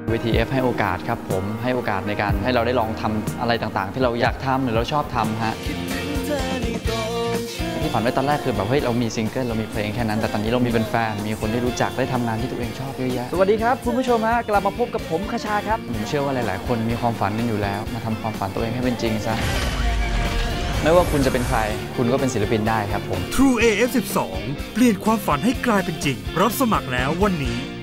VTF ให้โอกาสครับผมให้โอกาสในการให้เราได้ลองทำอะไรต่างๆที่เราอยากทำหรือเราชอบทำฮะที่ฝันไว้ตอนแรกคือแบบเฮ้ยเรามีซิงเกิลเรามีเพลงแค่นั้นแต่ตอนนี้เรามีเป็นแฟนมีคนที่รู้จักได้ทำงานที่ตัวเองชอบเยอะแยะสวัสดีครับคุณผู้ชมฮะกลับมาพบกับผมคชาครับผมเชื่อว่าหลายๆคนมีความฝันกันอยู่แล้วมาทำความฝันตัวเองให้เป็นจริงซะไม่ว่าคุณจะเป็นใครคุณก็เป็นศิลปินได้ครับผม True AF12 เปลี่ยนความฝันให้กลายเป็นจริงรับสมัครแล้ววันนี้